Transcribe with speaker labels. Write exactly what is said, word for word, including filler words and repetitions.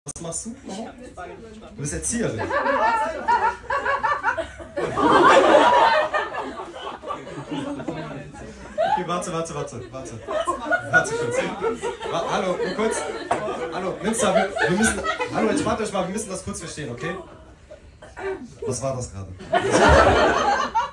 Speaker 1: Was machst du? Du bist Erzieherin. Okay, warte, warte, warte, warte. Warte kurz. Wa hallo, nur kurz. Hallo, Minster, wir, wir müssen. Hallo, entspannt euch mal, wir müssen das kurz verstehen, okay? Was war das gerade?